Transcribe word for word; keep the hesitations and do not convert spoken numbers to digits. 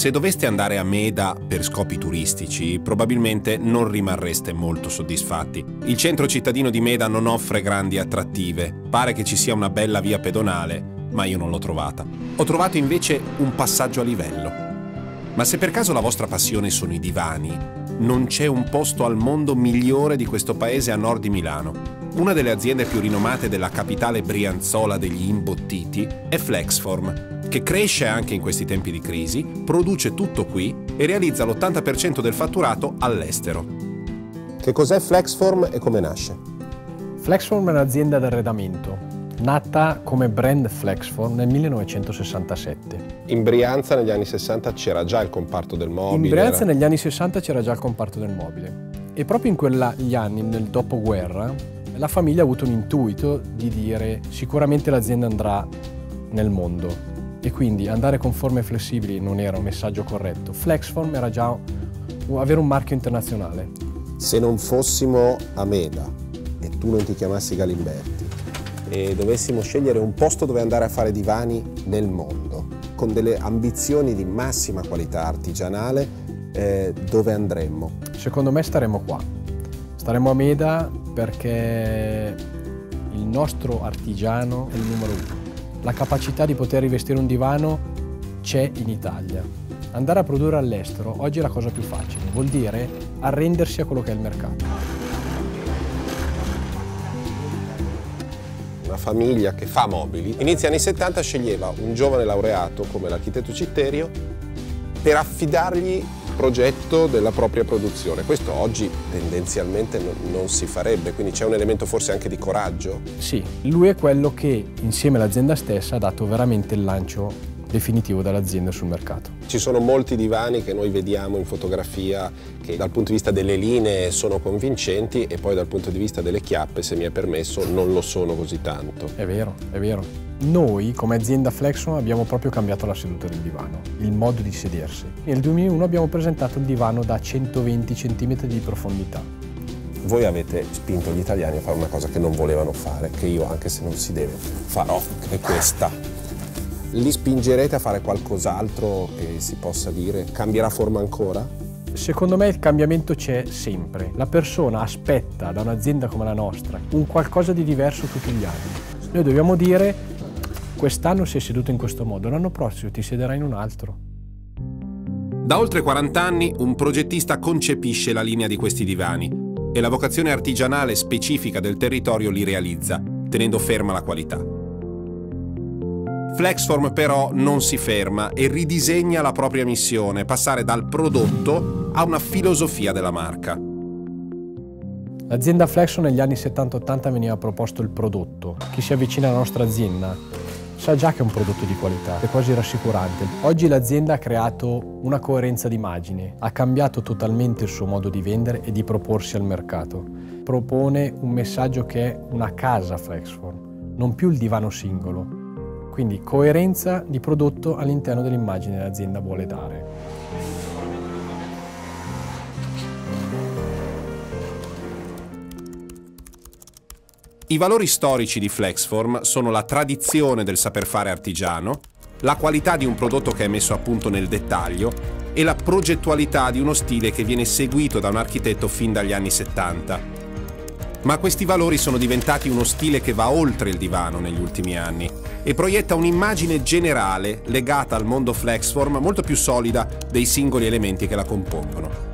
Se doveste andare a Meda per scopi turistici, probabilmente non rimarreste molto soddisfatti. Il centro cittadino di Meda non offre grandi attrattive. Pare che ci sia una bella via pedonale, ma io non l'ho trovata. Ho trovato invece un passaggio a livello. Ma se per caso la vostra passione sono i divani, non c'è un posto al mondo migliore di questo paese a nord di Milano. Una delle aziende più rinomate della capitale brianzola degli imbottiti è Flexform, che cresce anche in questi tempi di crisi, produce tutto qui e realizza l'ottanta per cento del fatturato all'estero. Che cos'è Flexform e come nasce? Flexform è un'azienda d'arredamento, nata come brand Flexform nel millenovecentosessantasette. In Brianza negli anni sessanta c'era già il comparto del mobile? In Brianza era... negli anni sessanta c'era già il comparto del mobile. E proprio in quegli anni, nel dopoguerra, la famiglia ha avuto un intuito di dire sicuramente l'azienda andrà nel mondo. E quindi andare con forme flessibili non era un messaggio corretto. Flexform era già avere un marchio internazionale. Se non fossimo a Meda e tu non ti chiamassi Galimberti e dovessimo scegliere un posto dove andare a fare divani nel mondo, con delle ambizioni di massima qualità artigianale, eh, dove andremmo? Secondo me staremmo qua. Staremmo a Meda perché il nostro artigiano è il numero uno. La capacità di poter rivestire un divano c'è in Italia. Andare a produrre all'estero oggi è la cosa più facile, vuol dire arrendersi a quello che è il mercato. Una famiglia che fa mobili, inizia anni settanta sceglieva un giovane laureato come l'architetto Citterio per affidargli il progetto della propria produzione. Questo oggi tendenzialmente non, non si farebbe, quindi c'è un elemento forse anche di coraggio? Sì, lui è quello che insieme all'azienda stessa ha dato veramente il lancio definitivo dell'azienda sul mercato. Ci sono molti divani che noi vediamo in fotografia che dal punto di vista delle linee sono convincenti e poi dal punto di vista delle chiappe, se mi è permesso, non lo sono così tanto. È vero, è vero. Noi come azienda Flexform abbiamo proprio cambiato la seduta del divano, il modo di sedersi. Nel duemilauno abbiamo presentato il divano da centoventi centimetri di profondità. Voi avete spinto gli italiani a fare una cosa che non volevano fare, che io, anche se non si deve, farò, è questa. Li spingerete a fare qualcos'altro che si possa dire cambierà forma ancora? Secondo me il cambiamento c'è sempre. La persona aspetta da un'azienda come la nostra un qualcosa di diverso tutti gli anni. Noi dobbiamo dire quest'anno sei seduto in questo modo, l'anno prossimo ti siederai in un altro. Da oltre quaranta anni un progettista concepisce la linea di questi divani e la vocazione artigianale specifica del territorio li realizza, tenendo ferma la qualità. Flexform però non si ferma e ridisegna la propria missione, passare dal prodotto a una filosofia della marca. L'azienda Flexform negli anni settanta ottanta veniva proposto il prodotto. Chi si avvicina alla nostra azienda sa già che è un prodotto di qualità, è quasi rassicurante. Oggi l'azienda ha creato una coerenza d'immagine, ha cambiato totalmente il suo modo di vendere e di proporsi al mercato. Propone un messaggio che è una casa Flexform, non più il divano singolo. Quindi coerenza di prodotto all'interno dell'immagine che l'azienda vuole dare. I valori storici di Flexform sono la tradizione del saper fare artigiano, la qualità di un prodotto che è messo a punto nel dettaglio e la progettualità di uno stile che viene seguito da un architetto fin dagli anni settanta. Ma questi valori sono diventati uno stile che va oltre il divano negli ultimi anni e proietta un'immagine generale legata al mondo Flexform molto più solida dei singoli elementi che la compongono.